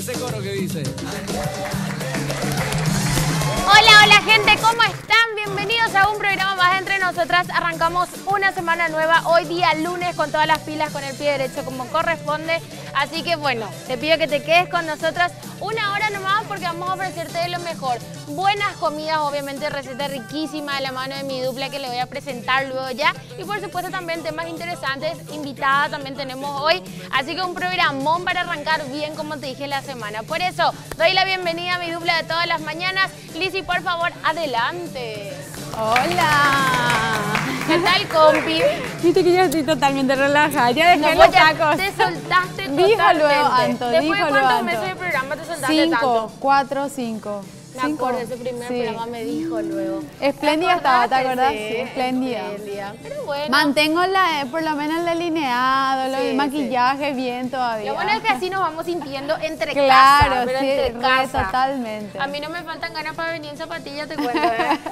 ese coro que dice. Hola, hola gente, ¿cómo están? Bienvenidos a un programa más entre nosotras. Arrancamos una semana nueva, hoy día lunes, con todas las pilas, con el pie derecho como corresponde. Así que bueno, te pido que te quedes con nosotras una hora nomás porque vamos a ofrecerte lo mejor. Buenas comidas, obviamente recetas riquísimas de la mano de mi dupla que le voy a presentar luego ya. Y por supuesto también temas interesantes, invitada también tenemos hoy. Así que un programón para arrancar bien, como te dije, la semana. Por eso, doy la bienvenida a mi dupla de todas las mañanas. Lizzy, por favor, adelante. Hola. ¿Qué tal, compi? Viste que yo estoy totalmente relajada. Ya dejé No, los tacos. te soltaste Dijo totalmente. luego Anto, ¿Después dijo de luego cuántos Anto. meses de programa te soltaste 5, 4, 5. Me acuerdo, ese primer programa me dijo luego. Espléndida estaba, ¿te acordás? Sí, Sí, espléndida. Pero bueno. Mantengo por lo menos el delineado, el maquillaje bien todavía. Lo bueno es que así nos vamos sintiendo entre claro, casa, pero sí, entre casa. Totalmente. A mí no me faltan ganas para venir en zapatilla, te cuento,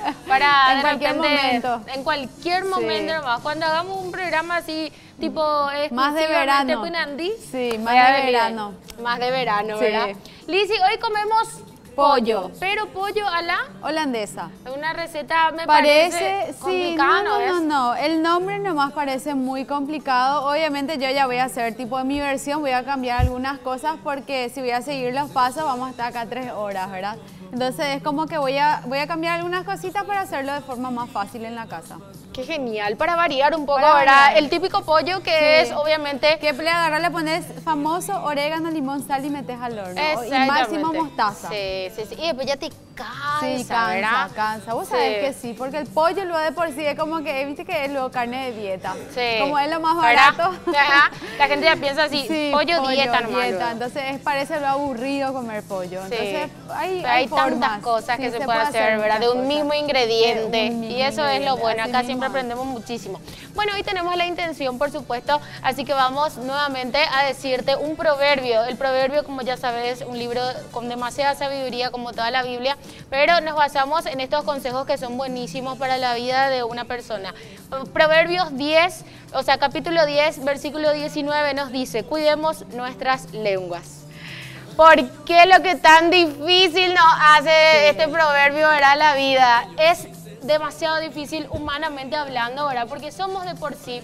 Para en cualquier momento. En cualquier momento nomás. Cuando hagamos un programa así, tipo más de verano. Punandí, sí, más de verano. Más de verano, sí. ¿verdad? Lizzy, hoy comemos pollo, pero pollo a la holandesa. Una receta me parece complicada, sí, no, el nombre nomás parece muy complicado. Obviamente yo ya voy a hacer tipo de mi versión, voy a cambiar algunas cosas porque si voy a seguir los pasos vamos a estar acá 3 horas, ¿verdad? Entonces es como que voy a cambiar algunas cositas para hacerlo de forma más fácil en la casa. Qué genial, para variar un poco, ¿verdad? El típico pollo que es, obviamente... Que le pones famoso orégano, limón, sal y metes al horno. Y máximo mostaza. Sí. Y después ya te cansa, sí, cansa, ¿verdad? cansa. Vos sabés que sí, porque el pollo luego de por sí es como que, viste que es luego carne de dieta. Sí. Como es lo más barato. Ajá. La gente ya piensa así, sí, pollo dieta nomás. Entonces parece lo aburrido comer pollo. Entonces hay tantas cosas que se puede hacer, ¿verdad? De un mismo ingrediente. Y eso es lo bueno, acá siempre aprendemos muchísimo. Bueno, hoy tenemos la intención, por supuesto, así que vamos nuevamente a decirte un proverbio. El proverbio, como ya sabes, un libro con demasiada sabiduría, como toda la Biblia, pero nos basamos en estos consejos que son buenísimos para la vida de una persona. Proverbios 10, o sea, capítulo 10, versículo 19 nos dice: cuidemos nuestras lenguas. ¿Por qué lo que tan difícil nos hace este proverbio, verdad, la vida? Es demasiado difícil humanamente hablando, ¿verdad? Porque somos de por sí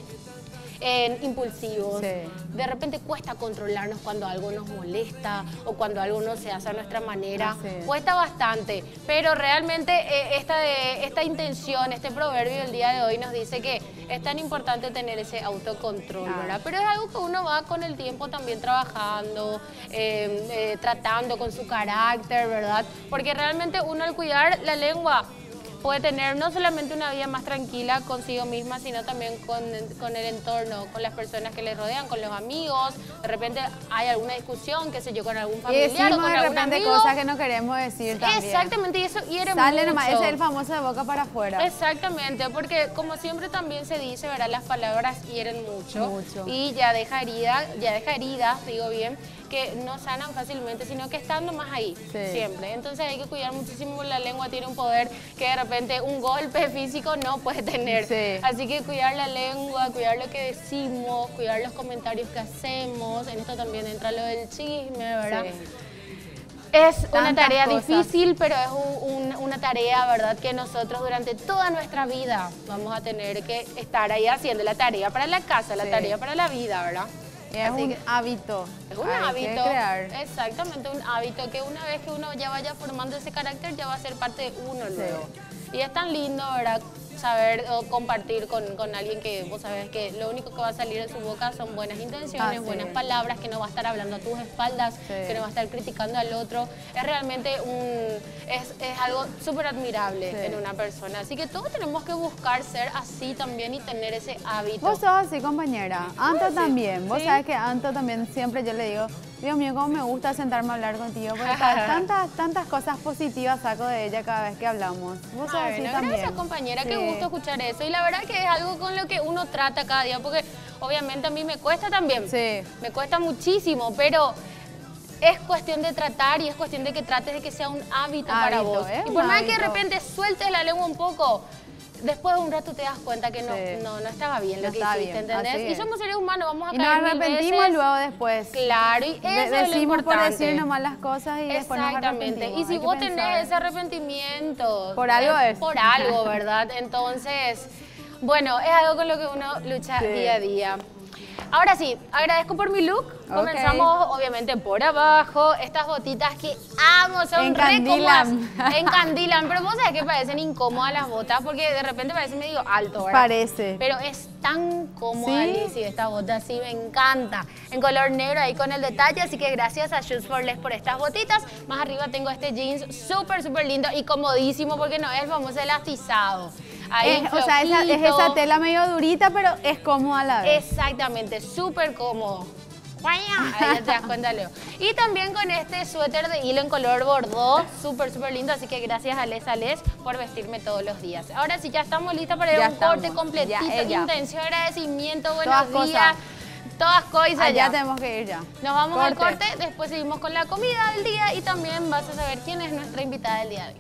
impulsivos. Sí. De repente cuesta controlarnos cuando algo nos molesta o cuando algo no se hace a nuestra manera. Sí. Cuesta bastante, pero realmente esta intención, este proverbio del día de hoy nos dice que es tan importante tener ese autocontrol, ¿verdad? Pero es algo que uno va con el tiempo también trabajando, tratando con su carácter, ¿verdad? Porque realmente uno al cuidar la lengua puede tener no solamente una vida más tranquila consigo misma, sino también con el entorno, con las personas que le rodean, con los amigos. De repente hay alguna discusión, qué sé yo, con algún familiar o con algún amigo. De repente cosas que no queremos decir también. Exactamente, y eso hiere sale mucho. Nomás, ese es el famoso de boca para afuera. Exactamente, porque como siempre también se dice, ¿verdad? Las palabras hieren mucho. Y ya deja heridas, digo bien, que no sanan fácilmente, sino que están nomás ahí, siempre. Entonces hay que cuidar muchísimo, la lengua tiene un poder que de repente un golpe físico no puede tener. Sí. Así que cuidar la lengua, cuidar lo que decimos, cuidar los comentarios que hacemos. En esto también entra lo del chisme, ¿verdad? Sí. Es una tarea difícil, pero es una tarea, ¿verdad?, que nosotros durante toda nuestra vida vamos a tener que estar ahí haciendo la tarea para la casa, la tarea para la vida, ¿verdad? Es un hábito. Es un hábito. Exactamente, un hábito que una vez que uno ya vaya formando ese carácter ya va a ser parte de uno luego. Y es tan lindo, ¿verdad?, saber o compartir con alguien que vos sabés que lo único que va a salir de su boca son buenas intenciones, buenas palabras, que no va a estar hablando a tus espaldas, que no va a estar criticando al otro. Es realmente es algo súper admirable en una persona. Así que todos tenemos que buscar ser así también y tener ese hábito. Vos sos así, compañera. Anto también. Vos sabés que Anto también siempre yo le digo, Dios mío, cómo me gusta sentarme a hablar contigo, porque tantas cosas positivas saco de ella cada vez que hablamos. Vos sos así también. Gracias, compañera, qué gusto escuchar eso. Y la verdad que es algo con lo que uno trata cada día, porque obviamente a mí me cuesta también. Sí. Me cuesta muchísimo, pero es cuestión de tratar y es cuestión de que trates de que sea un hábito para vos. Y por más que de repente sueltes la lengua un poco, después de un rato te das cuenta que no estaba bien lo que hiciste, ¿entendés? Y somos seres humanos, vamos a caer nos arrepentimos luego después. Claro, y eso es lo decimos importante. Por decir nomás las cosas y después nos arrepentimos. Y si vos tenés ese arrepentimiento, por algo es. Por algo, ¿verdad? Entonces, bueno, es algo con lo que uno lucha día a día. Ahora sí, agradezco por mi look. Comenzamos obviamente por abajo. Estas botitas que amo, son encandilan. Re cómodas. Encandilan, pero vos sabés que parecen incómodas las botas porque de repente parece medio alto, ¿verdad? Parece. Pero es tan cómoda, Lizzy, esta bota, sí, me encanta. En color negro ahí con el detalle, así que gracias a Shoes for Less por estas botitas. Más arriba tengo este jeans súper lindo y comodísimo porque no es el famoso elastizado. Ahí o sea, es esa tela medio durita, pero es cómoda a la vez. Exactamente, súper cómodo. Ahí ya te das cuenta, Leo. Y también con este suéter de hilo en color bordó, súper lindo. Así que gracias a Les por vestirme todos los días. Ahora sí, ya estamos listas para ir a un corte completito. Intención, agradecimiento, buenos días. Todas cosas ya. Ya tenemos que ir ya. Nos vamos al corte, después seguimos con la comida del día y también vas a saber quién es nuestra invitada del día de hoy.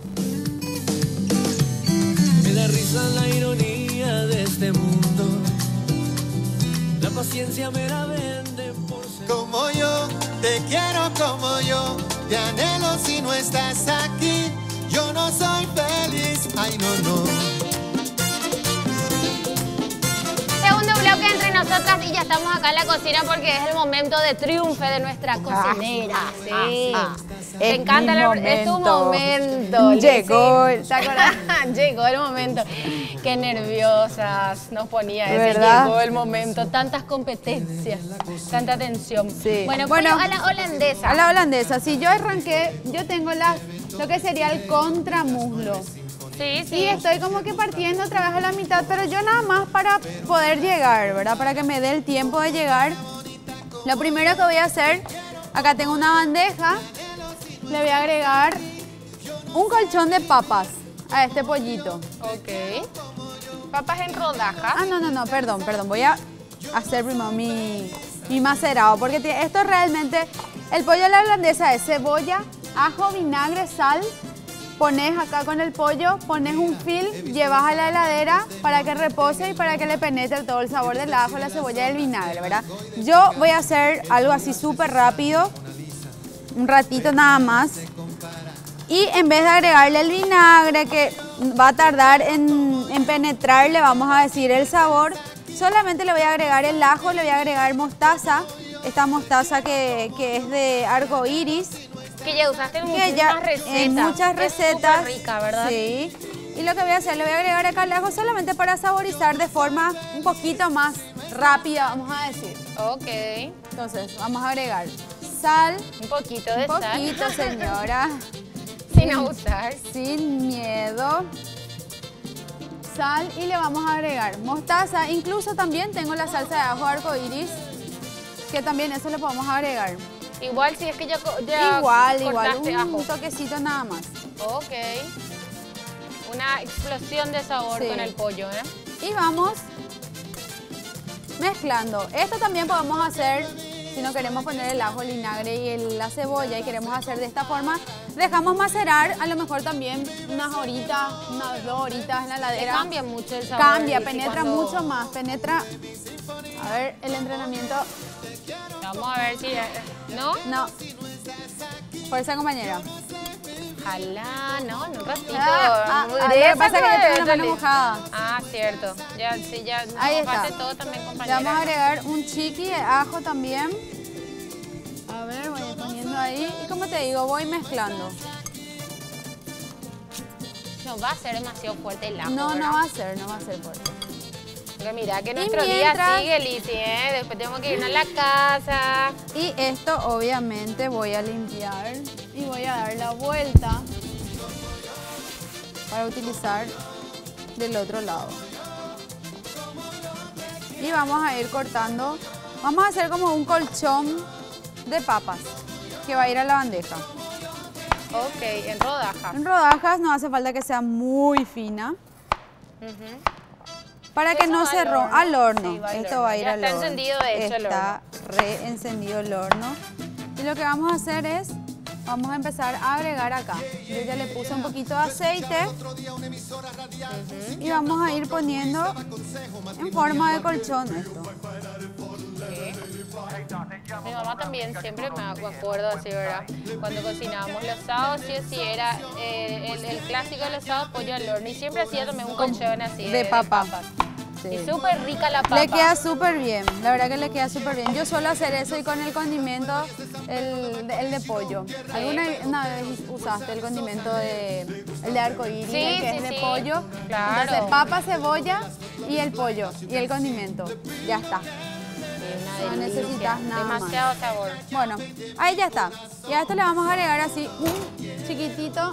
Me da risa la ironía de este mundo. La paciencia me la venden por ser como yo, te quiero como yo, te anhelo si no estás aquí. Yo no soy feliz, ay no. Segundo bloque entre nosotras y ya estamos acá en la cocina porque es el momento de triunfo de nuestra cocinera. Sí. Me encanta es tu momento. Llegó, ¿te acuerdas? Llegó el momento. Qué nerviosas nos ponía ese. ¿Verdad? Llegó el momento. Tantas competencias, tanta tensión. Sí. Bueno, a la holandesa. A la holandesa. Si yo arranqué, yo tengo lo que sería el contramuslo. Sí. Y estoy como que partiendo otra vez a la mitad, pero yo nada más para poder llegar, ¿verdad? Para que me dé el tiempo de llegar. Lo primero que voy a hacer, acá tengo una bandeja, le voy a agregar un colchón de papas a este pollito. Ok. Papas en rodajas. No, perdón. Voy a hacer primero mi macerado, porque esto realmente, el pollo a la holandesa es cebolla, ajo, vinagre, sal. Pones acá con el pollo, pones un fil, llevas a la heladera para que repose y para que le penetre todo el sabor del ajo, la cebolla y el vinagre, ¿verdad? Yo voy a hacer algo así súper rápido, un ratito nada más. Y en vez de agregarle el vinagre, que va a tardar en penetrar, le vamos a decir el sabor, solamente le voy a agregar el ajo, le voy a agregar mostaza, esta mostaza que es de arco iris. Que ya usaste en muchas recetas. En muchas recetas. Es rica, ¿verdad? Sí. Y lo que voy a hacer, le voy a agregar acá el ajo solamente para saborizar de forma un poquito más rápida, vamos a decir. Ok. Entonces, vamos a agregar sal. Un poquito de sal. Un poquito, señora. Sin abusar. Sin miedo. Sal y le vamos a agregar mostaza. Incluso también tengo la salsa de ajo arcoiris, que también eso le podemos agregar. Igual si es que ya igual, ajo. Un toquecito nada más. Ok. Una explosión de sabor con el pollo, ¿eh? Y vamos mezclando. Esto también podemos hacer, si no queremos poner el ajo, el vinagre y la cebolla y queremos hacer de esta forma, dejamos macerar a lo mejor también unas horitas, unas 2 horitas en la heladera. Cambia mucho el sabor. Cambia, penetra mucho más, penetra. A ver, el entrenamiento. Vamos a ver si... ¿No? No. Fuerza, compañera. Ojalá, no, en un ratito. Lo que pasa es que yo tengo la mano mojada. Ah, cierto. Ya, sí, ya. No, ahí está. Todo también, compañera. Le vamos a agregar un chiqui de ajo también. A ver, voy poniendo ahí. Y como te digo, voy mezclando. No va a ser demasiado fuerte el ajo, No, ¿verdad? no va a ser fuerte. Porque mira que nuestro día sigue, Lizzy, ¿eh? Después tenemos que irnos a la casa. Y esto obviamente voy a limpiar y voy a dar la vuelta para utilizar del otro lado. Y vamos a ir cortando. Vamos a hacer como un colchón de papas que va a ir a la bandeja. Ok, en rodajas. En rodajas, no hace falta que sea muy fina. Para que no se rompa. Al horno. Sí, esto va a ir al horno. Está encendido, de hecho, el horno. Está re encendido el horno. Y lo que vamos a hacer es, vamos a empezar a agregar acá. Yo ya le puse un poquito de aceite y vamos a ir poniendo en forma de colchón esto. Mi mamá también siempre me acuerdo así, ¿verdad? Cuando cocinábamos los sábados, sí o sí, era el clásico de los sábados, pollo al horno. Y siempre hacía también un colchón así de papas. Sí. Y súper rica la papa. Le queda súper bien, la verdad que le queda súper bien. Yo suelo hacer eso y con el condimento, el de pollo. Sí. ¿Alguna vez usaste el condimento el de arcoíris, sí, que es de pollo? Claro. Entonces papa, cebolla y el pollo y el condimento. Ya está. No necesitas nada más. Demasiado sabor. Bueno, ahí ya está. Y a esto le vamos a agregar así un chiquitito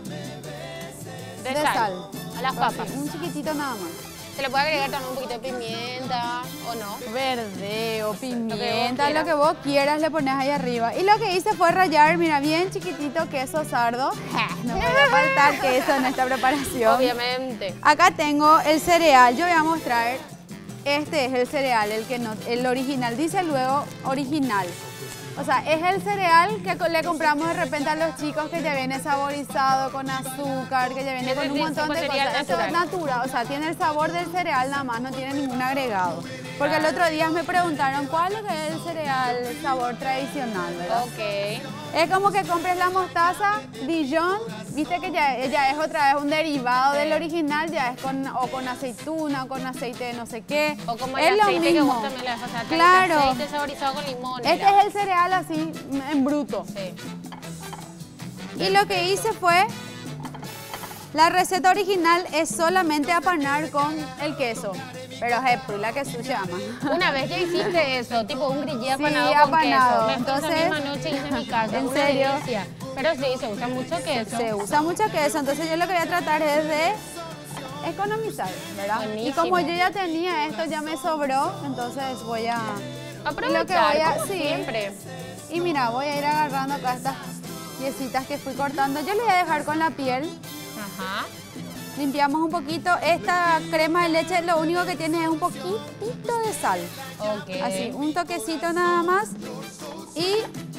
de sal. A las papas. Un chiquitito nada más. Se le puede agregar también un poquito de pimienta o no. Verde o pimienta, lo que vos quieras le pones ahí arriba. Y lo que hice fue rallar, mira, bien chiquitito queso sardo. No puede faltar queso en esta preparación. Obviamente. Acá tengo el cereal. Yo voy a mostrar. Este es el cereal, el original. Dice luego original. O sea, es el cereal que le compramos de repente a los chicos que ya viene saborizado con azúcar, que ya viene con un montón de cosas. Eso es natural, o sea, tiene el sabor del cereal nada más, no tiene ningún agregado. Porque el otro día me preguntaron cuál es el cereal sabor tradicional, ¿verdad? Ok. Es como que compres la mostaza Dijon, viste que ya es otra vez un derivado del original, ya es con aceituna o con aceite de no sé qué. O como es el lo aceite mismo. Que vos también le vas a pasar, claro. Aceite saborizado con limón. Este es el cereal así, en bruto. Sí. Y lo que hice fue, la receta original es solamente apanar con el queso. Pero es la que se llama. Una vez ya hiciste eso, tipo un grillé apanado, sí, con apanado. queso. Entonces, esa misma noche hice en mi casa. ¿En serio? Delicia. Pero sí, se usa mucho queso. Se usa mucho queso, entonces yo lo que voy a tratar es de economizar, ¿verdad? Buenísimo. Y como yo ya tenía esto, ya me sobró, entonces voy a... aprovechar, siempre. Y mira, voy a ir agarrando acá estas piecitas que fui cortando. Yo le voy a dejar con la piel. Ajá. Limpiamos un poquito. Esta crema de leche lo único que tiene es un poquitito de sal. Ok. Así, un toquecito nada más. Y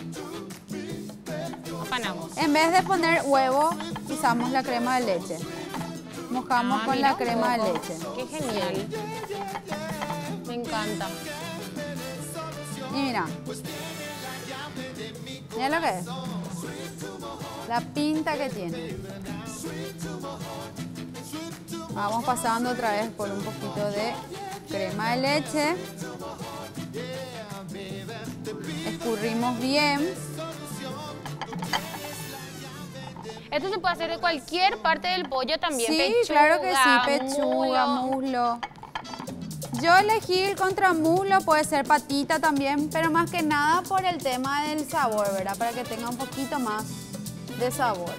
apanamos. En vez de poner huevo, usamos la crema de leche. Mojamos con la crema de leche. Qué genial. Me encanta. Y mira. Mira lo que es. La pinta que tiene. Vamos pasando otra vez por un poquito de crema de leche. Escurrimos bien. Esto se puede hacer de cualquier parte del pollo también. Sí, pechuga, claro que sí, pechuga, muslo. Yo elegí el contramuslo, puede ser patita también, pero más que nada por el tema del sabor, ¿verdad? Para que tenga un poquito más de sabor.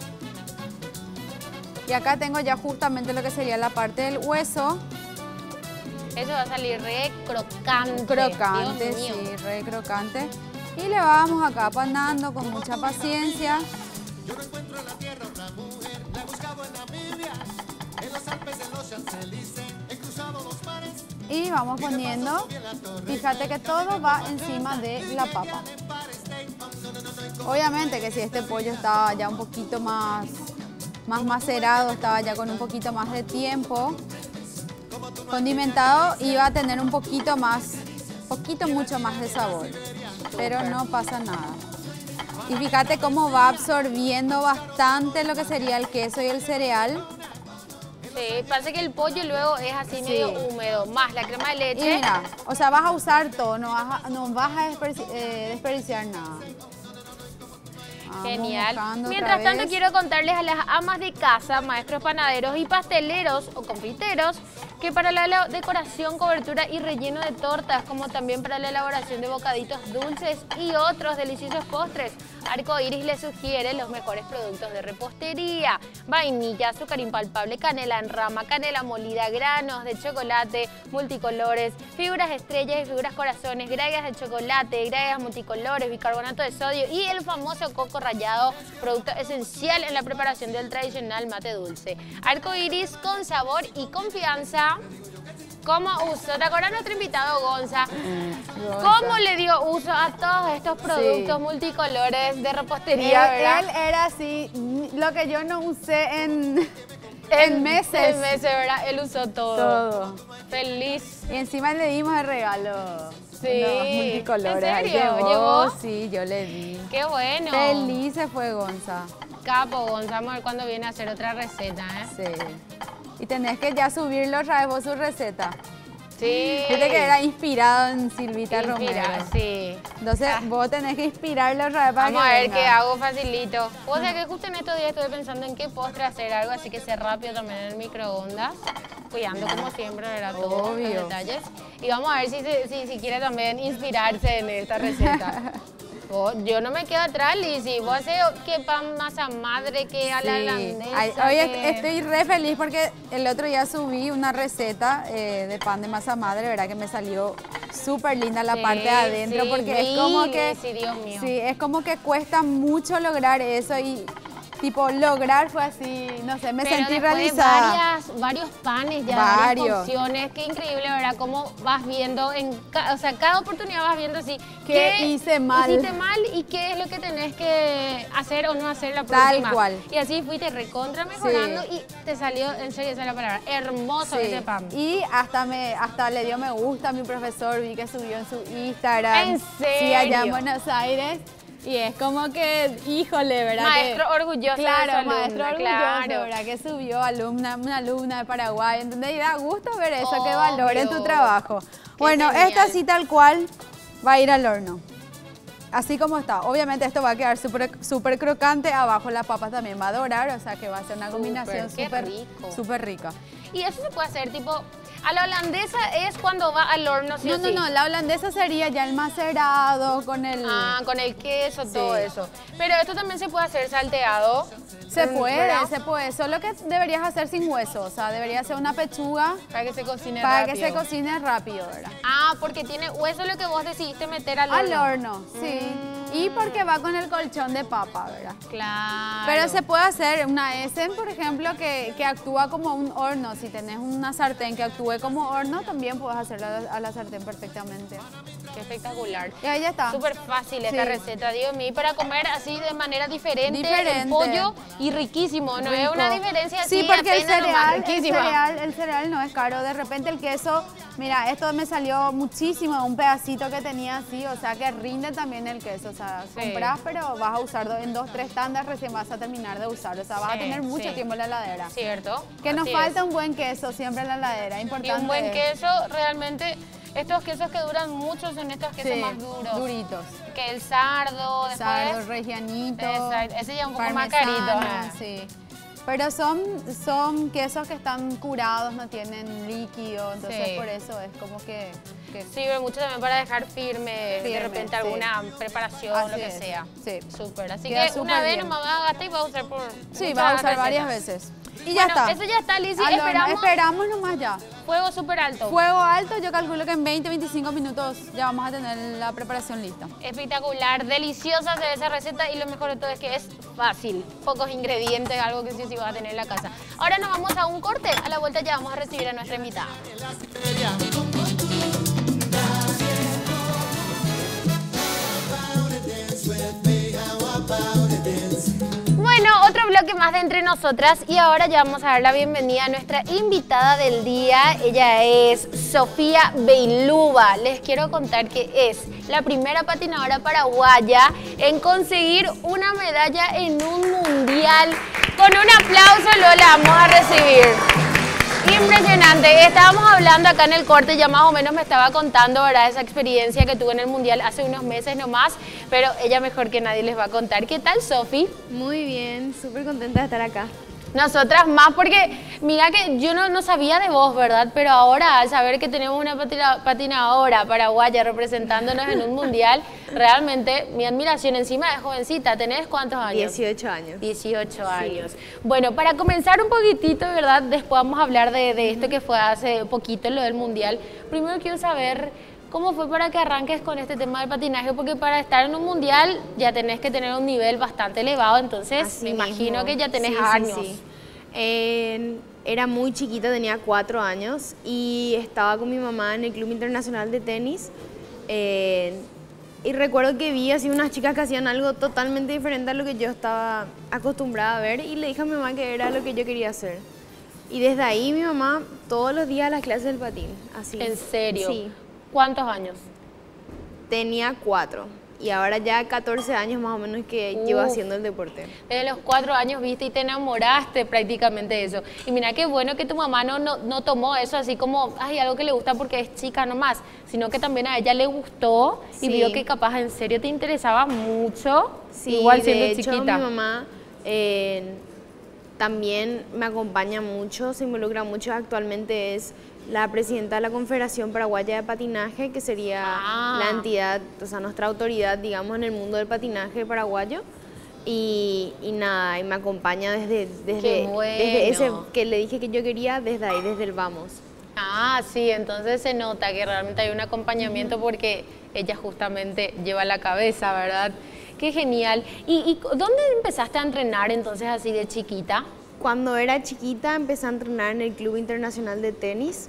Y acá tengo ya justamente lo que sería la parte del hueso. Eso va a salir re crocante. Crocante, Dios mío. sí, re crocante. Y le vamos acá apanando con mucha paciencia. Yo no encuentro en la tierra otra mujer, la he buscado en Namibia, en los Alpes, en los Champs-Élysées, he cruzado los mares. Y vamos poniendo, fíjate que todo va encima de la papa. Obviamente que si este pollo estaba ya un poquito más macerado, estaba ya con un poquito más de tiempo, condimentado, iba a tener un poquito mucho más de sabor, pero no pasa nada. Y fíjate cómo va absorbiendo bastante lo que sería el queso y el cereal. Sí, parece que el pollo luego es así medio húmedo, más la crema de leche. Y mira, o sea, vas a usar todo, no vas a desperdiciar nada. Genial. Mientras tanto, quiero contarles a las amas de casa, maestros panaderos y pasteleros o confiteros, que para la decoración, cobertura y relleno de tortas, como también para la elaboración de bocaditos dulces y otros deliciosos postres, Arco Iris les sugiere los mejores productos de repostería: vainilla, azúcar impalpable, canela en rama, canela molida, granos de chocolate multicolores, figuras estrellas y figuras corazones, grallas de chocolate, grallas multicolores, bicarbonato de sodio y el famoso coco rallado, producto esencial en la preparación del tradicional mate dulce. Arco Iris, con sabor y confianza. ¿Cómo usó? ¿Te acuerdas nuestro invitado Gonza? ¿Cómo le dio uso a todos estos productos multicolores de repostería, verdad? Él era así, lo que yo no usé en meses. En meses, ¿verdad? Él usó todo. Todo. Feliz. Y encima le dimos el regalo. Sí. Unos multicolores. ¿En serio? ¿Llevó? Sí, yo le di. Qué bueno. Feliz se fue Gonza. Capo, Gonza. Vamos a ver cuándo viene a hacer otra receta, ¿eh? Sí. Y tenés que ya subirlo otra vez vos su receta. Sí. Viste que era inspirado en Silvita Romero. Sí. Entonces vos tenés que inspirarlo otra vez para Vamos que a ver venga. qué hago facilito. O sea que justo en estos días estuve pensando en qué postre hacer algo, así que sé rápido también en el microondas, cuidando como siempre, ¿verdad? Todos los Obvio. detalles. Y vamos a ver si quiere también inspirarse en esta receta. Yo no me quedo atrás, Lizzy. Vos haces que pan masa madre, que a la holandesa. Hoy estoy re feliz porque el otro día subí una receta de pan de masa madre, ¿verdad? Que me salió súper linda la parte de adentro porque es como que... Sí, Dios mío. Sí, es como que cuesta mucho lograr eso y tipo lograr fue así, no sé, me sentí realizada. Varios panes ya, Varios. varias porciones, qué increíble, ¿verdad? Cómo vas viendo, o sea, cada oportunidad vas viendo así. ¿Qué hice mal? Hiciste mal y qué es lo que tenés que hacer o no hacer la próxima. Tal cual. Y así fuiste recontra mejorando y te salió, en serio, esa es la palabra, hermoso ese pan. Y hasta le dio me gusta a mi profesor, vi que subió en su Instagram. ¿En serio? Sí, allá en Buenos Aires. Y es como que, híjole, ¿verdad? Maestro orgulloso de su Claro, alumna, maestro orgulloso, claro. ¿verdad? Que subió una alumna de Paraguay, ¿entendés? Y da gusto ver eso, que Obvio. valoren tu trabajo. Bueno, genial. esta sí tal cual va a ir al horno. Así como está. Obviamente esto va a quedar súper crocante. Abajo la papa también va a dorar, o sea que va a ser una combinación qué rico. súper rica. Y eso se puede hacer tipo, a la holandesa es cuando va al horno, ¿sí o sí? No, la holandesa sería ya el macerado con el... Ah, con el queso, Sí. todo eso. Pero esto también se puede hacer salteado. Se ¿verdad? puede. Solo que deberías hacer sin hueso, o sea, debería ser una pechuga Para que se cocine para rápido. que se cocine rápido, ¿verdad? Ah, porque tiene hueso lo que vos decidiste meter al Al horno. horno, sí. Y porque va con el colchón de papa, ¿verdad? Claro. Pero se puede hacer una Essen, por ejemplo, que actúa como un horno. Si tenés una sartén que actúe como horno, también puedes hacerlo a la sartén perfectamente. Qué espectacular. Y ahí ya está. Súper fácil esta Sí. receta, Dios mío, para comer así de manera diferente, Diferente. el pollo y riquísimo, no es Rico. una diferencia así Sí, porque el apenas nomás, cereal, riquísima. el cereal no es caro. De repente el queso, mira, esto me salió muchísimo, un pedacito que tenía así, o sea que rinde también el queso. O sea, Sí. compras, pero vas a usar en 2, 3 tandas, recién vas a terminar de usar. O sea, vas a Sí, tener mucho sí. tiempo en la heladera. ¿Cierto? Que nos Así falta es. un buen queso siempre en la heladera, Y importante. un buen queso, realmente, estos quesos que duran mucho son estos quesos Sí, más duros. duritos. Que el sardo, después... Sardo, regianito, Exacto, ese ya un poco más parmesano, carito. sí. Pero son quesos que están curados, no tienen líquido, entonces Sí. por eso es como que Sirve mucho también para dejar firme, de Firme, repente sí. alguna preparación, Así lo que es, sea. sí. Súper. Así Queda que una súper vez bien. nomás vas a gastar y vas a usar por sí, muchas vas a usar recetas. varias veces. Y ya Bueno, está. eso ya está, Lizzy. Al horno. Esperamos Esperamos nomás ya. fuego súper alto. Fuego alto, yo calculo que en 20-25 minutos ya vamos a tener la preparación lista. Espectacular, deliciosa se ve esa receta y lo mejor de todo es que es fácil. Pocos ingredientes, algo que sí o sí vas a tener en la casa. Ahora nos vamos a un corte. A la vuelta ya vamos a recibir a nuestra invitada. Bueno, otro bloque más de Entre Nosotras y ahora ya vamos a dar la bienvenida a nuestra invitada del día. Ella es Sofía Beiluba. Les quiero contar que es la primera patinadora paraguaya en conseguir una medalla en un mundial. Con un aplauso lo la vamos a recibir. Impresionante. Estábamos hablando acá en el corte, ya más o menos me estaba contando, ¿verdad? Esa experiencia que tuve en el Mundial hace unos meses nomás, pero ella mejor que nadie les va a contar. ¿Qué tal, Sofi? Muy bien, súper contenta de estar acá. Nosotras más, porque mira que yo no sabía de vos, ¿verdad? Pero ahora al saber que tenemos una patinadora paraguaya representándonos en un mundial, realmente mi admiración encima de jovencita. ¿Tenés cuántos años? 18 años. 18 años. Bueno, para comenzar un poquitito, ¿verdad? Después vamos a hablar de esto que fue hace poquito, lo del mundial. Primero quiero saber cómo fue para que arranques con este tema del patinaje, porque para estar en un mundial ya tenés que tener un nivel bastante elevado, entonces Así me mismo. imagino que ya tenés Sí, años. sí. era muy chiquita, tenía 4 años y estaba con mi mamá en el Club Internacional de Tenis. Y recuerdo que vi así unas chicas que hacían algo totalmente diferente a lo que yo estaba acostumbrada a ver y le dije a mi mamá que era lo que yo quería hacer. Y desde ahí mi mamá todos los días a las clases del patín. Así. ¿En serio? Sí. ¿Cuántos años? Tenía 4 y ahora ya 14 años más o menos que llevo haciendo el deporte. Desde los 4 años viste y te enamoraste prácticamente de eso. Y mira qué bueno que tu mamá no tomó eso así como, ay, algo que le gusta porque es chica nomás, sino que también a ella le gustó y Sí. vio que capaz en serio te interesaba mucho, Sí, igual siendo de hecho, chiquita. mi mamá también me acompaña mucho, se involucra mucho. Actualmente es la presidenta de la Confederación Paraguaya de Patinaje, que sería la entidad, o sea, nuestra autoridad, digamos, en el mundo del patinaje paraguayo. Y nada, y me acompaña desde bueno. ese que le dije que yo quería, desde ahí, desde el vamos. Ah, sí, entonces se nota que realmente hay un acompañamiento porque ella justamente lleva la cabeza, ¿verdad? Qué genial. ¿Y dónde empezaste a entrenar entonces así de chiquita? Cuando era chiquita empecé a entrenar en el Club Internacional de Tenis.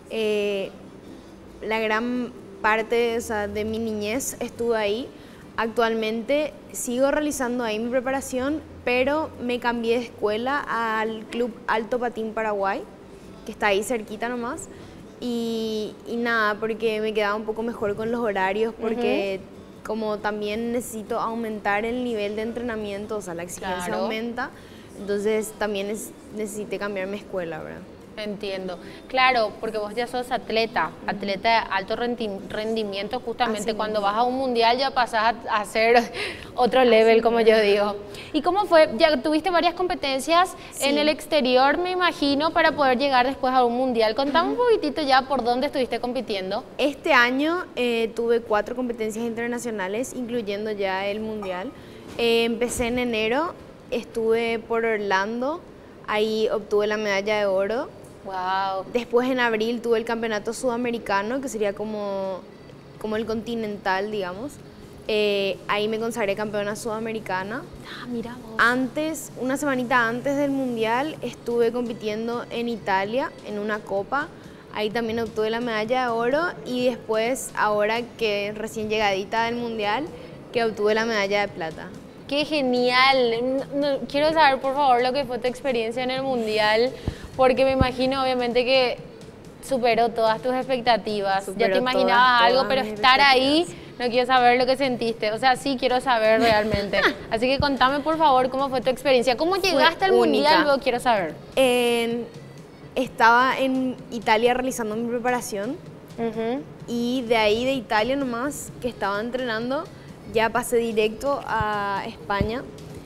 La gran parte, o sea, de mi niñez estuve ahí. Actualmente sigo realizando ahí mi preparación, pero me cambié de escuela al Club Alto Patín Paraguay, que está ahí cerquita nomás. Y nada, porque me quedaba un poco mejor con los horarios, porque como también necesito aumentar el nivel de entrenamiento, o sea, la exigencia Claro. aumenta, entonces también necesité cambiar mi escuela, ¿verdad? Entiendo. Claro, porque vos ya sos atleta de alto rendimiento, justamente Así cuando mismo. vas a un mundial ya pasás a hacer otro level, como yo digo. ¿Y cómo fue? Ya tuviste varias competencias en el exterior, me imagino, para poder llegar después a un mundial. Contame un poquitito ya por dónde estuviste compitiendo. Este año tuve 4 competencias internacionales, incluyendo ya el mundial. Empecé en enero, estuve por Orlando, ahí obtuve la medalla de oro. Wow. Después en abril tuve el campeonato sudamericano, que sería como el continental, digamos. Ahí me consagré campeona sudamericana. Ah, mira vos. Antes, una semanita antes del mundial, estuve compitiendo en Italia en una copa. Ahí también obtuve la medalla de oro y después, ahora que recién llegadita del mundial, que obtuve la medalla de plata. ¡Qué genial! Quiero saber, por favor, lo que fue tu experiencia en el Mundial, porque me imagino, obviamente, que superó todas tus expectativas. Ya te Superó imaginabas todas algo, pero mis estar ahí, expectativas. no quiero saber lo que sentiste. O sea, sí quiero saber realmente. Así que contame, por favor, cómo fue tu experiencia. ¿Cómo llegaste al única. Mundial? Luego quiero saber. Estaba en Italia realizando mi preparación y de ahí, de Italia nomás, que estaba entrenando, ya pasé directo a España.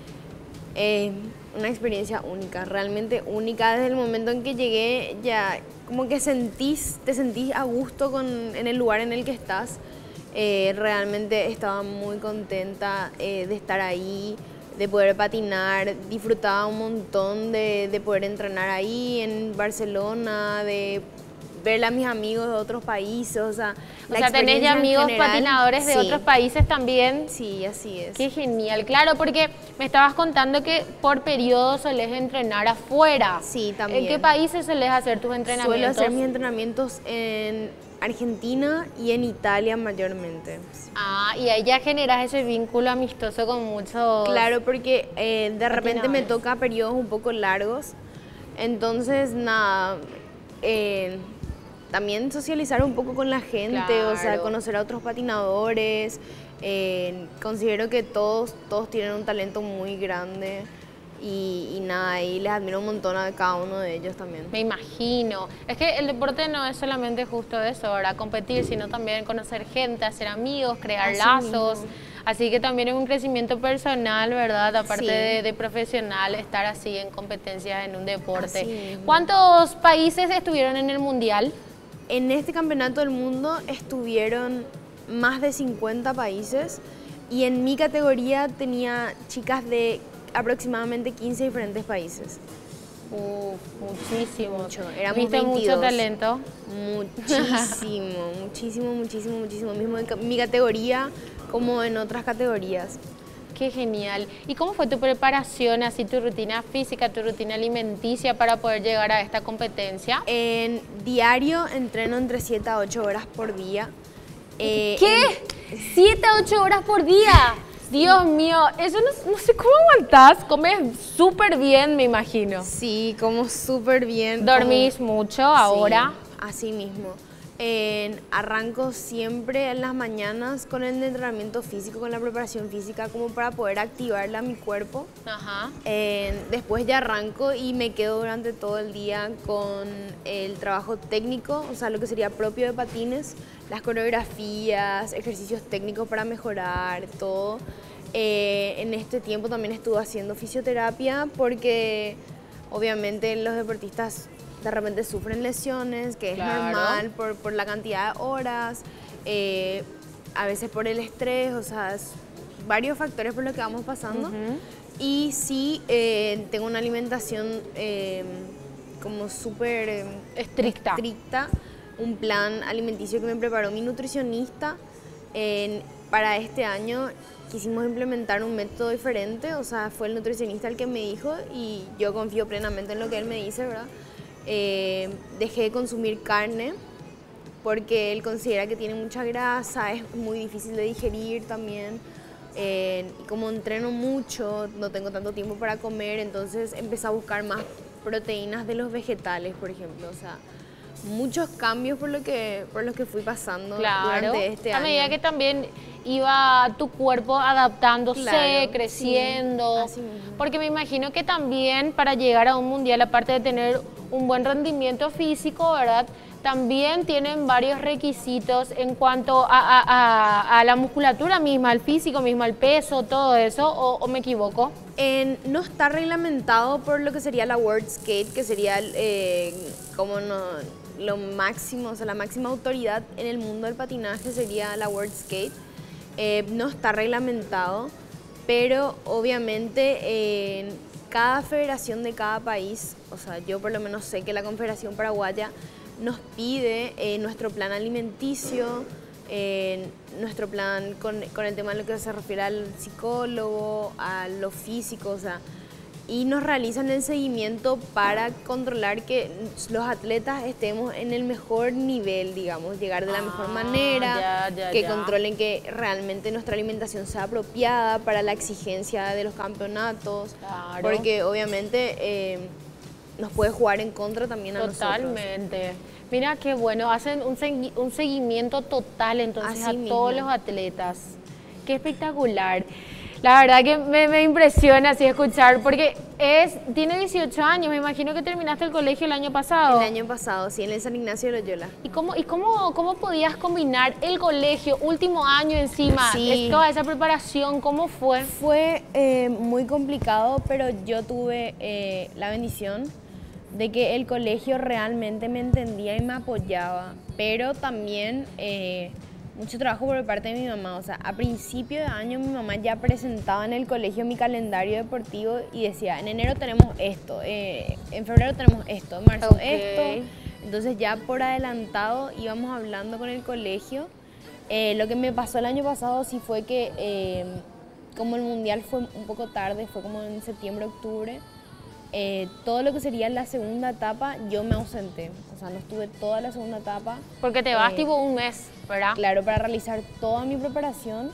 Una experiencia única, realmente única. Desde el momento en que llegué, ya como que te sentís a gusto en el lugar en el que estás. Realmente estaba muy contenta de estar ahí, de poder patinar. Disfrutaba un montón de poder entrenar ahí en Barcelona, de ver a mis amigos de otros países, o sea, O sea, tenés ya amigos patinadores de otros países también. Sí, así es. Qué genial, claro, porque me estabas contando que por periodo solés entrenar afuera. Sí, también. ¿En qué países solés hacer tus entrenamientos? Suelo hacer mis entrenamientos en Argentina y en Italia mayormente. Ah, y ahí ya generas ese vínculo amistoso con muchos... Claro, porque de repente me patinadores. toca periodos un poco largos, entonces nada, también socializar un poco con la gente, o sea, Claro. conocer a otros patinadores. Considero que todos tienen un talento muy grande y nada, y les admiro un montón a cada uno de ellos también. Me imagino. Es que el deporte no es solamente justo eso, ¿verdad? Competir, sino también conocer gente, hacer amigos, crear Así lazos. mismo. Así que también es un crecimiento personal, ¿verdad? Aparte Sí. de profesional, estar así en competencias en un deporte. Así mismo. ¿Cuántos países estuvieron en el Mundial? En este campeonato del mundo estuvieron más de 50 países y en mi categoría tenía chicas de aproximadamente 15 diferentes países. Muchísimo. Mucho, éramos ¿Viste 22. mucho talento? Muchísimo. Mismo en mi categoría como en otras categorías. Qué genial. ¿Y cómo fue tu preparación, así tu rutina física, tu rutina alimenticia para poder llegar a esta competencia? En diario entreno entre 7 a 8 horas por día. ¿Qué? 7 a 8 horas por día. Dios mío, eso no sé cómo aguantás. Comes súper bien, me imagino. Sí, como súper bien. ¿Dormís mucho ahora? Sí, así mismo. Arranco siempre en las mañanas con el entrenamiento físico, con la preparación física, como para poder activarla a mi cuerpo. Ajá. Después ya arranco y me quedo durante todo el día con el trabajo técnico, o sea, lo que sería propio de patines, las coreografías, ejercicios técnicos para mejorar, todo. En este tiempo también estuve haciendo fisioterapia porque obviamente los deportistas de repente sufren lesiones, que es normal por la cantidad de horas, a veces por el estrés, o sea, varios factores por los que vamos pasando. Y sí, tengo una alimentación como súper estricta, un plan alimenticio que me preparó mi nutricionista. Para este año quisimos implementar un método diferente, o sea, fue el nutricionista el que me dijo y yo confío plenamente en lo que él me dice, ¿verdad? Dejé de consumir carne porque él considera que tiene mucha grasa, es muy difícil de digerir también. Y como entreno mucho, no tengo tanto tiempo para comer, entonces empecé a buscar más proteínas de los vegetales, por ejemplo. O sea, muchos cambios por los que fui pasando durante este año. A medida que también iba tu cuerpo adaptándose, creciendo. Sí, porque me imagino que también para llegar a un mundial, aparte de tener un buen rendimiento físico, ¿verdad?, también tienen varios requisitos en cuanto a la musculatura misma, al físico mismo, al peso, todo eso, ¿o me equivoco? No está reglamentado por lo que sería la World Skate, que sería lo máximo, o sea, la máxima autoridad en el mundo del patinaje sería la World Skate. No está reglamentado, pero obviamente cada federación de cada país, o sea, yo por lo menos sé que la Confederación Paraguaya nos pide nuestro plan alimenticio, nuestro plan con el tema de lo que se refiere al psicólogo, a lo físico, o sea, y nos realizan el seguimiento para controlar que los atletas estemos en el mejor nivel, digamos, llegar de la mejor manera, que controlen que realmente nuestra alimentación sea apropiada para la exigencia de los campeonatos, porque obviamente nos puede jugar en contra también a nosotros. Totalmente. Mira qué bueno, hacen un seguimiento total entonces a todos los atletas. Qué espectacular. La verdad que me impresiona así escuchar, porque tiene 18 años, me imagino que terminaste el colegio el año pasado. El año pasado, sí, en el San Ignacio de Loyola. ¿Y cómo podías combinar el colegio, último año encima, toda esa preparación? ¿Cómo fue? Fue muy complicado, pero yo tuve la bendición de que el colegio realmente me entendía y me apoyaba, pero también mucho trabajo por parte de mi mamá. O sea, a principio de año mi mamá ya presentaba en el colegio mi calendario deportivo y decía, en enero tenemos esto, en febrero tenemos esto, en marzo esto. Entonces ya por adelantado íbamos hablando con el colegio. Lo que me pasó el año pasado sí fue que como el mundial fue un poco tarde, fue como en septiembre, octubre, todo lo que sería la segunda etapa yo me ausenté, o sea, no estuve toda la segunda etapa. Porque te vas tipo un mes, ¿verdad? Claro, para realizar toda mi preparación,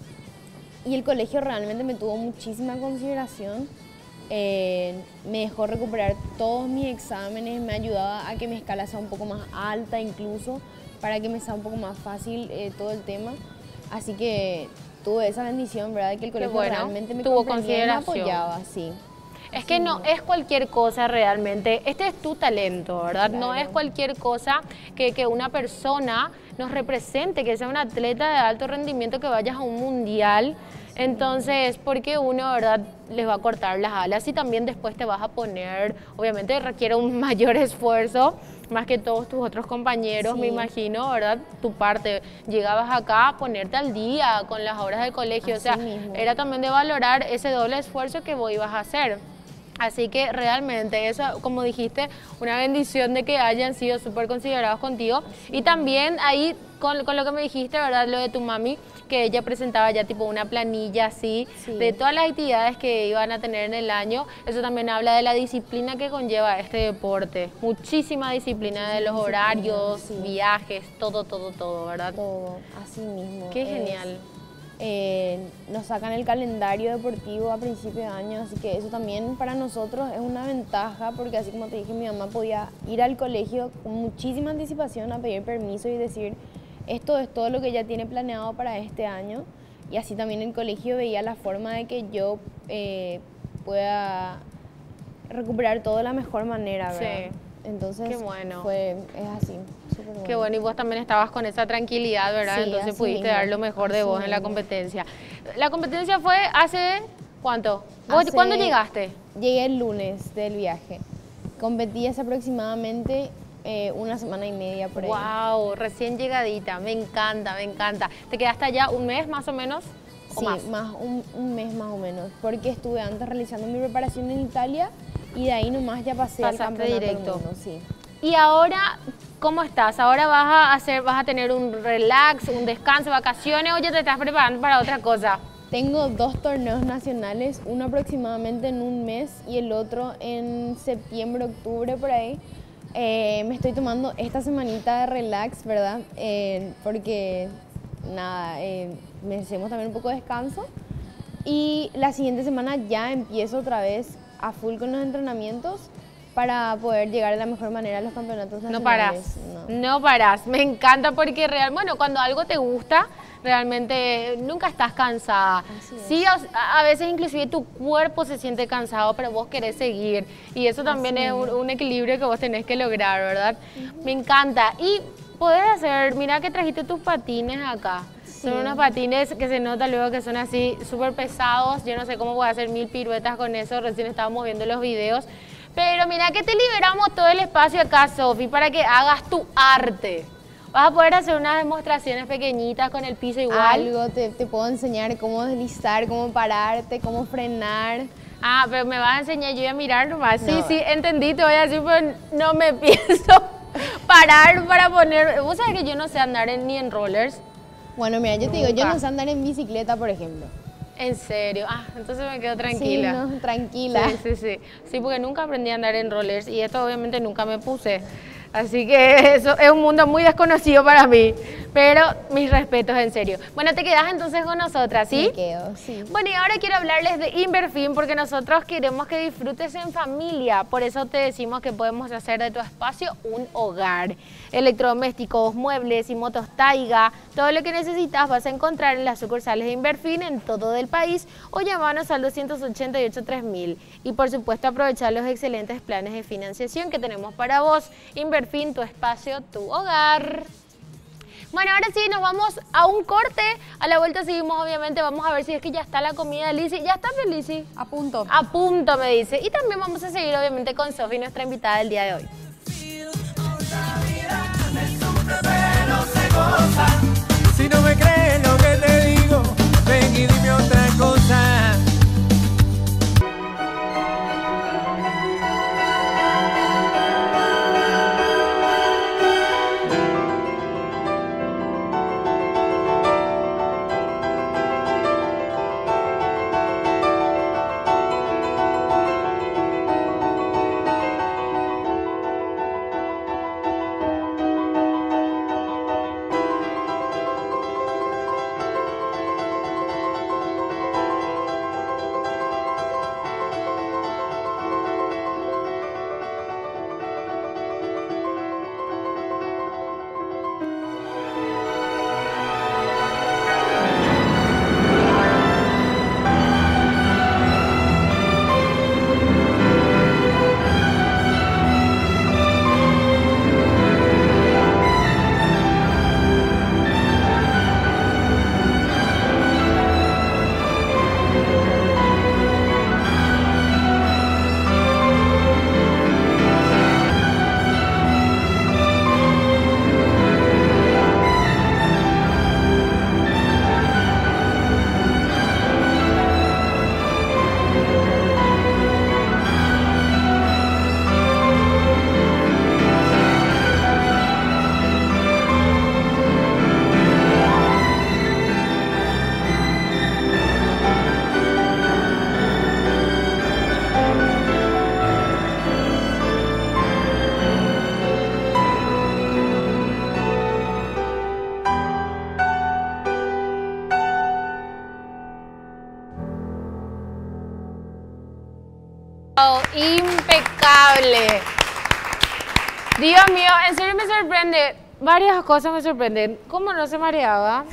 y el colegio realmente me tuvo muchísima consideración, me dejó recuperar todos mis exámenes, me ayudaba a que mi escala sea un poco más alta incluso, para que me sea un poco más fácil todo el tema, así que tuve esa bendición, ¿verdad?, de que el colegio realmente me comprendía y me apoyaba, sí. Es que no es cualquier cosa realmente, este es tu talento, ¿verdad? Claro. No es cualquier cosa que una persona nos represente, que sea un atleta de alto rendimiento, que vayas a un mundial. Entonces, porque uno, ¿verdad?, les va a cortar las alas y también después te vas a poner, obviamente requiere un mayor esfuerzo, más que todos tus otros compañeros, me imagino, ¿verdad? Tu parte, llegabas acá a ponerte al día con las horas del colegio, o sea, era también de valorar ese doble esfuerzo que vos ibas a hacer. Así que realmente eso, como dijiste, una bendición de que hayan sido súper considerados contigo. Y también ahí, con lo que me dijiste, ¿verdad? Lo de tu mami, que ella presentaba ya tipo una planilla así, de todas las actividades que iban a tener en el año. Eso también habla de la disciplina que conlleva este deporte. Muchísima disciplina de los horarios, viajes, todo, ¿verdad? Todo, así mismo. Qué genial. Nos sacan el calendario deportivo a principio de año, así que eso también para nosotros es una ventaja, porque así como te dije, mi mamá podía ir al colegio con muchísima anticipación a pedir permiso y decir, esto es todo lo que ella tiene planeado para este año, y así también el colegio veía la forma de que yo pueda recuperar todo de la mejor manera, ¿verdad? Sí. Entonces, qué bueno. es así, súper bueno. Qué bueno, y vos también estabas con esa tranquilidad, ¿verdad? Sí, entonces así pudiste mismo, dar lo mejor de así vos en la mismo. competencia. ¿La competencia fue hace cuánto? Hace- ¿Cuándo llegaste? Llegué el lunes del viaje. Competí hace aproximadamente una semana y media por ahí. Wow, recién llegadita, me encanta, me encanta. ¿Te quedaste allá un mes más o menos? ¿O Sí, más? un mes más o menos, porque estuve antes realizando mi preparación en Italia y de ahí nomás ya pasé al Pasaste campeonato directo. del mundo, sí. Y ahora, ¿cómo estás? ¿Ahora vas a tener un relax, un descanso, vacaciones o ya te estás preparando para otra cosa? Tengo 2 torneos nacionales, uno aproximadamente en un mes y el otro en septiembre, octubre, por ahí. Me estoy tomando esta semanita de relax, ¿verdad? Porque, nada, merecemos también un poco de descanso. Y la siguiente semana ya empiezo otra vez a full con los entrenamientos para poder llegar de la mejor manera a los campeonatos No nacionales. parás, no parás. Me encanta porque bueno, cuando algo te gusta, realmente nunca estás cansada. Así es. Sí, a veces inclusive tu cuerpo se siente cansado, pero vos querés seguir. Y eso también es un equilibrio que vos tenés que lograr, ¿verdad? Me encanta. Y podés hacer, mira que trajiste tus patines acá. Son unos patines que se nota luego que son así súper pesados. Yo no sé cómo voy a hacer 1000 piruetas con eso, recién estábamos viendo los videos. Pero mira que te liberamos todo el espacio acá, Sofi, para que hagas tu arte. Vas a poder hacer unas demostraciones pequeñitas con el piso igual. Algo, te puedo enseñar cómo deslizar, cómo pararte, cómo frenar. Ah, pero me vas a enseñar, yo voy a mirar nomás. Sí, No. sí, entendí, te voy a decir, pero no me pienso parar para poner... Vos sabés que yo no sé andar ni en rollers. Bueno, mira, yo te digo, yo Nunca. no sé andar en bicicleta, por ejemplo. En serio. Ah, entonces me quedo tranquila. Sí, no, tranquila. Sí, porque nunca aprendí a andar en rollers y esto obviamente nunca me puse. Así que eso es un mundo muy desconocido para mí, pero mis respetos en serio. Bueno, te quedas entonces con nosotras, ¿sí? Me quedo, sí. Bueno, y ahora quiero hablarles de Inverfin porque nosotros queremos que disfrutes en familia. Por eso te decimos que podemos hacer de tu espacio un hogar. Electrodomésticos, muebles y motos Taiga, todo lo que necesitas vas a encontrar en las sucursales de Inverfin en todo el país o llamanos al 288-3000. Y por supuesto aprovechar los excelentes planes de financiación que tenemos para vos. Inverfin, tu espacio, tu hogar. Bueno, ahora sí, nos vamos a un corte. A la vuelta seguimos, obviamente, vamos a ver si es que ya está la comida de Lizzy. ¿Ya está, Lizzy? A punto. A punto, me dice. Y también vamos a seguir, obviamente, con Sofi, nuestra invitada del día de hoy. Si no me crees lo que te digo, ven y dime otra cosa. Impecable. Dios mío, en serio me sorprende. Varias cosas me sorprenden. ¿Cómo no se mareaba?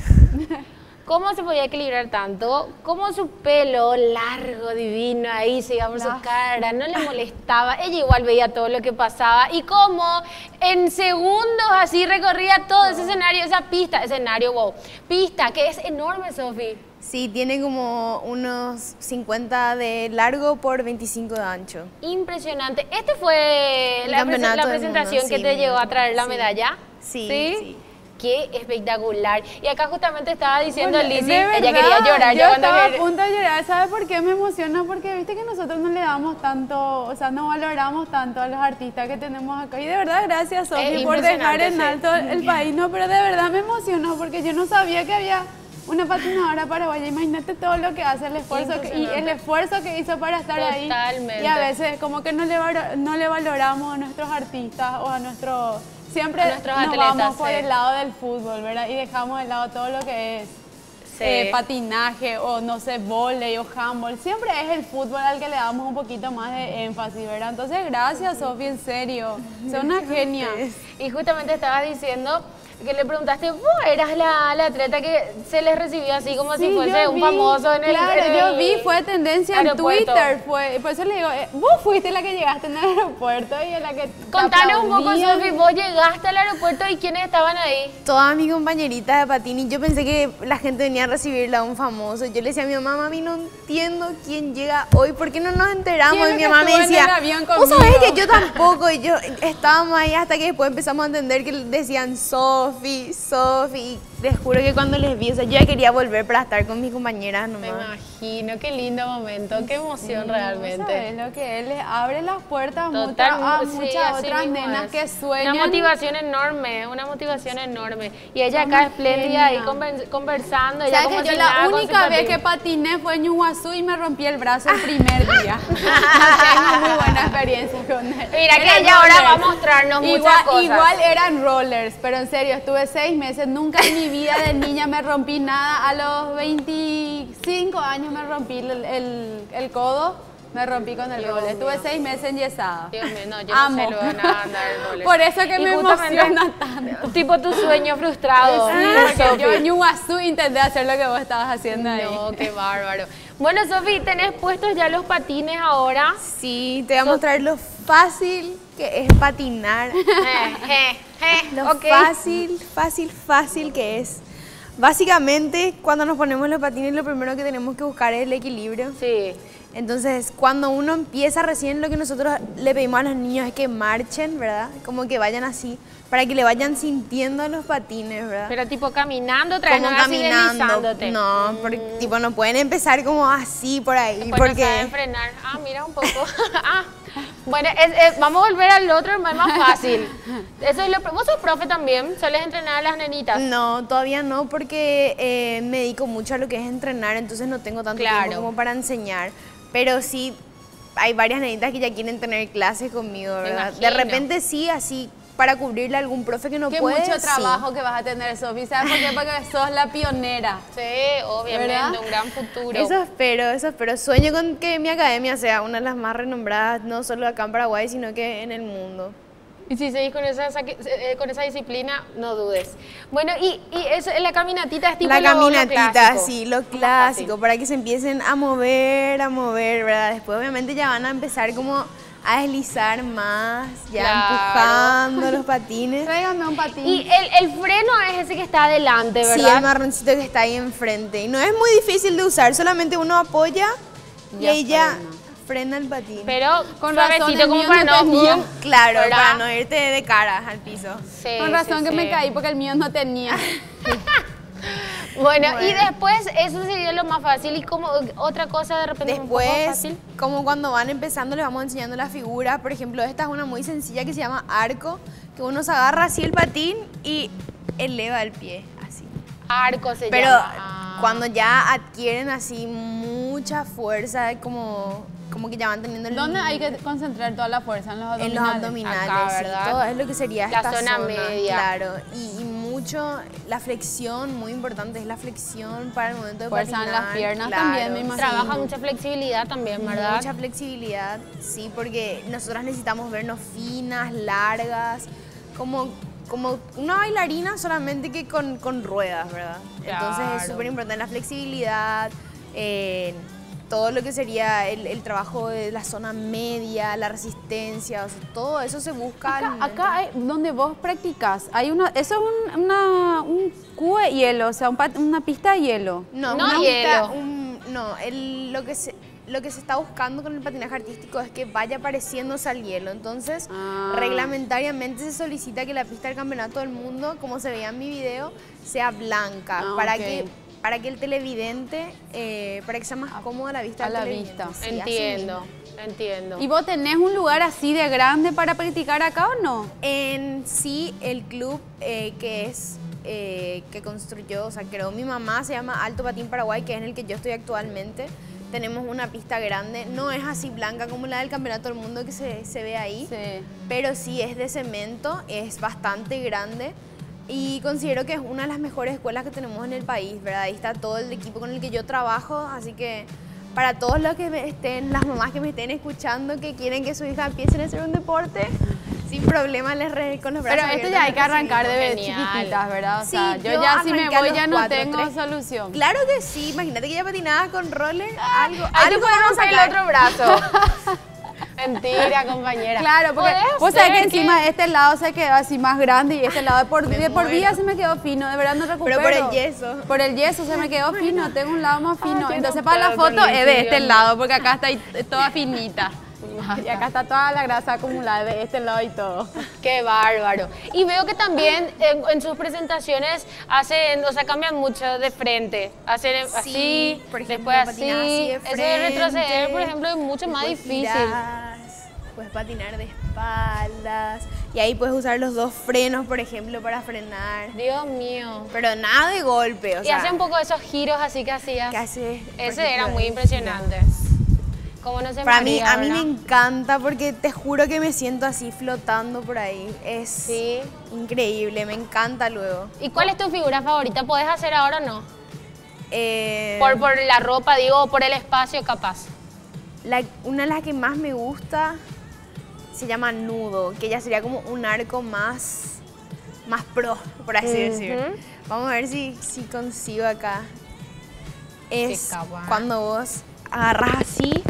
¿Cómo se podía equilibrar tanto? ¿Cómo su pelo largo, divino, ahí se iba por su cara? No le molestaba. Ella igual veía todo lo que pasaba. Y cómo en segundos así recorría todo ese escenario, esa pista. Escenario, wow. Pista, que es enorme, Sofi. Sí, tiene como unos 50 de largo por 25 de ancho. Impresionante. ¿Este fue la presentación que te llegó a traer la medalla? Sí, sí. Qué espectacular. Y acá justamente estaba diciendo Lizzy, ella quería llorar. Yo estaba a punto de llorar. ¿Sabes por qué me emociona? Porque viste que nosotros no le damos tanto, o sea, no valoramos tanto a los artistas que tenemos acá. Y de verdad, gracias, Sofi, por dejar en alto el país. No, pero de verdad me emocionó porque yo no sabía que había una patinadora paraguaya. Imagínate todo lo que hace, el esfuerzo y el esfuerzo que hizo para estar ahí. Y a veces como que no le valoramos a nuestros artistas o a nuestros... Siempre nos vamos por el lado del fútbol, ¿verdad? Y dejamos de lado todo lo que es patinaje o, no sé, vóley o handball. Siempre es el fútbol al que le damos un poquito más de énfasis, ¿verdad? Entonces, gracias, Sofi, en serio. Sos una genia. Y justamente estabas diciendo que le preguntaste, vos eras la atleta que se les recibió así como si fuese un famoso en el yo vi, fue tendencia aeropuerto. En Twitter, por eso le digo, vos fuiste la que llegaste en el aeropuerto y la que... Contanos un poco, Sofi, vos llegaste al aeropuerto y ¿quiénes estaban ahí? Todas mis compañeritas de patín y yo pensé que la gente venía a recibirla a un famoso. Yo le decía a mi mamá, mami, no entiendo quién llega hoy, ¿por qué no nos enteramos? Y mi mamá me decía, vos sabés que yo tampoco, y yo estábamos ahí hasta que después empezamos a entender que decían Sofi, y les juro que cuando les vi, o sea, yo ya quería volver para estar con mis compañeras nomás. Me imagino, qué lindo momento, qué emoción realmente. ¿Sabes lo que es? Les abre las puertas a muchas otras nenas que sueñan. Una motivación enorme, Y ella acá espléndida ahí conversando. Ella como que yo la única vez que patiné fue en Ñuguazú y me rompí el brazo el primer día. Tengo muy buena experiencia con él. Mira que ella ahora va a mostrarnos muchas cosas. Igual eran rollers, pero en serio, estuve 6 meses, nunca en mi vida de niña me rompí nada. A los 25 años me rompí el codo, me rompí con el roller. Estuve 6 meses enyesada. Dios mío, no, yo no sé lo de nada andar en roller. Por eso que me emociona tanto. Tipo tu sueño frustrado. Yo en Ñuguazú intenté hacer lo que vos estabas haciendo ahí. No, qué bárbaro. Bueno, Sofi, ¿tenés puestos ya los patines ahora? Sí, te voy a mostrar lo fácil que es patinar. Lo fácil que es. Básicamente, cuando nos ponemos los patines, lo primero que tenemos que buscar es el equilibrio. Sí. Entonces, cuando uno empieza recién, lo que nosotros le pedimos a los niños es que marchen, ¿verdad? Como que vayan así, para que le vayan sintiendo los patines, ¿verdad? Pero tipo caminando, como caminando. No, porque tipo no pueden empezar como así por ahí. Después porque no saben frenar. Ah, mira un poco. Bueno, vamos a volver al otro, es más fácil. Eso es ¿Vos sos profe también? ¿Sueles entrenar a las nenitas? No, todavía no, porque me dedico mucho a lo que es entrenar, entonces no tengo tanto tiempo como para enseñar. Pero sí, hay varias nenitas que ya quieren tener clases conmigo, ¿verdad? De repente sí, así para cubrirle a algún profe que no puede. Mucho trabajo que vas a tener, Sofi. ¿Sabes por qué? Porque sos la pionera. Sí, obviamente, ¿verdad? Un gran futuro. Eso espero. Sueño con que mi academia sea una de las más renombradas, no solo acá en Paraguay, sino que en el mundo. Y si seguís con esa disciplina, no dudes. Bueno, y la caminatita es tipo la caminatita, lo clásico. Sí, lo clásico, para que se empiecen a mover, ¿verdad? Después obviamente ya van a empezar como a deslizar más, ya empujando los patines. Tráigame un patín. Y el freno es ese que está adelante, ¿verdad? Sí, el marroncito que está ahí enfrente. Y no es muy difícil de usar, solamente uno apoya y ahí ya frena el patín. Pero con suavecito, como para no... Claro, ¿verdad? Para no irte de cara al piso. Sí, con razón que me caí porque el mío no tenía. Bueno, y después eso sería lo más fácil. ¿Y como otra cosa de repente después, un poco fácil? Como cuando van empezando les vamos enseñando las figuras. Por ejemplo, esta es una muy sencilla que se llama arco, que uno se agarra así el patín y eleva el pie, así. Arco se llama. Pero cuando ya adquieren así mucha fuerza, como como que ya van teniendo el... ¿Dónde hay que concentrar toda la fuerza? En los abdominales. En los abdominales, Acá, sí, ¿verdad? todo es lo que sería La esta zona media. Claro, y mucho, la flexión, muy importante, es la flexión para el momento de Fuerza en patinar. las piernas claro, también, me imagino. Trabaja mucha flexibilidad también, ¿verdad? Mucha flexibilidad, sí, porque nosotras necesitamos vernos finas, largas, como una bailarina, solamente que con ruedas, ¿verdad? Entonces es Claro. súper importante la flexibilidad, todo lo que sería el trabajo de la zona media, la resistencia, o sea, todo eso se busca. Acá hay, donde vos practicás, hay eso es un cubo de hielo, o sea, una pista de hielo. No, No una hielo. lo que se está buscando con el patinaje artístico es que vaya pareciéndose al hielo. Entonces, reglamentariamente se solicita que la pista del Campeonato del Mundo, como se veía en mi video, sea blanca para que el televidente, para que sea más cómoda la vista A del la televidente. vista. Sí, así Entiendo, mismo. entiendo. ¿Y vos tenés un lugar así de grande para practicar acá o no? En sí, el club que construyó, o sea, creó mi mamá, se llama Alto Patín Paraguay, que es en el que yo estoy actualmente. Tenemos una pista grande, no es así blanca como la del Campeonato del Mundo que se ve ahí, Sí. pero sí es de cemento, es bastante grande y considero que es una de las mejores escuelas que tenemos en el país, ¿verdad? Ahí está todo el equipo con el que yo trabajo, así que para todos los que las mamás que me estén escuchando que quieren que su hija empiece a hacer un deporte, sin problema con los brazos Pero esto ya hay que arrancar de Genial. chiquititas, ¿verdad? O sea, Sí, yo yo ya si me arranqué a voy los ya no 4, tengo 3. solución. Claro que sí, imagínate que ella patinaba con roller, algo Ahí te puedes vamos a romper el sacar. otro brazo. Mentira, compañera. Claro, porque Puede vos sabés que ser encima este lado se quedó así más grande y este lado de por vida se me quedó fino, de verdad no recupero. por el yeso. Por el yeso se me quedó fino, tengo un lado más fino. yo Entonces no para la puedo foto con es eso, de Dios este mío. lado, porque acá está toda finita. Y acá está toda la grasa acumulada de este lado y todo. Qué bárbaro. Y veo que también en sus presentaciones hacen, o sea, cambian mucho de frente. Hacen Sí, así, por ejemplo, después así. patinar así de Ese de retroceder, frente, por ejemplo, es mucho más después difícil. girás, puedes patinar de espaldas y ahí puedes usar los dos frenos, por ejemplo, para frenar. Dios mío. Pero nada de golpe, o Y sea, hace un poco de esos giros así que hacías. que hace, por Ese ejemplo, era muy impresionante. Como no se Para mí, maría, a mí me ¿verdad? encanta porque te juro que me siento así flotando por ahí. Es Sí. increíble, me encanta luego. ¿Y cuál es tu figura favorita? ¿Puedes hacer ahora o no? Eh, Por la ropa, digo, o por el espacio capaz. una de las que más me gusta se llama nudo, que ya sería como un arco más pro, por así decir. Vamos a ver si consigo acá. Es Qué capa. cuando vos agarras así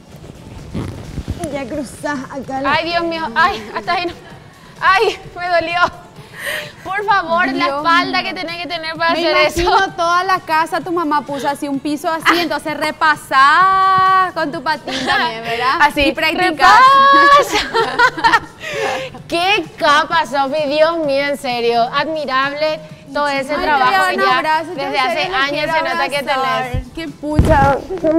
y ya cruzás acá. Ay, Dios mío. Ay, hasta ahí no. Ay, me dolió. Por favor, la Dios espalda mío. que tenés que tener para Me hacer imagino eso. toda la casa, tu mamá puso así un piso así, entonces repasás con tu patín también, ¿verdad? Así, y practicás. repasa. Qué capa, Sofi, Dios mío, en serio. Admirable todo ese Ay, trabajo te voy a que dar un ya abrazo, yo desde en hace serio le años quiero se nota que abrazar. tenés. Qué pucha.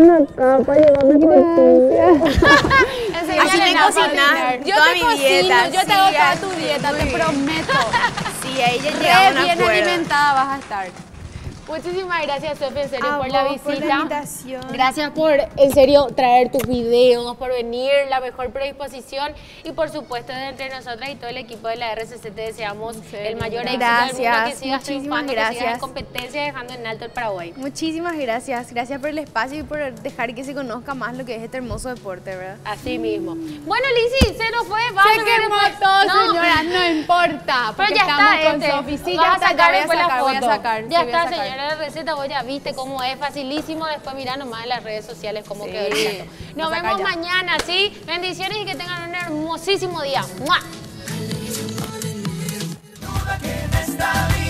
Enseñale Así me a cocinas. patinar. Yo Toda te mi cocino, dieta, yo te sí, hago toda así, tu dieta, muy te bien. prometo. Sí, ahí ya Re llegamos a un bien acuerdo. alimentada vas a estar. Muchísimas gracias, Sofi, en serio, A por la vos, visita. por la invitación. Gracias por, en serio, traer tus videos, por venir, la mejor predisposición y, por supuesto, de entre nosotras y todo el equipo de la RCC te deseamos el mayor éxito del mundo, que Gracias, sigas muchísimas triunfando, que sigas en gracias. competencia, dejando en alto el Paraguay. Muchísimas gracias. Gracias por el espacio y por dejar que se conozca más lo que es este hermoso deporte, ¿verdad? Así mismo. Bueno, Lizzy, se nos fue. Vamos Se a ver quemó después. todo, No, señora, no importa. Pero Porque ya estamos está con este. Sofi. Sí, Vas ya a está, sacar voy a después la sacar, voy a foto. sacar. Ya sí, voy a está, sacar. señora, la receta, vos ya viste cómo es facilísimo. Después mirá nomás en las redes sociales cómo Sí. quedó el plato. Nos Voy a vemos sacar ya. mañana, ¿sí? Bendiciones y que tengan un hermosísimo día. ¡Mua! que en esta vida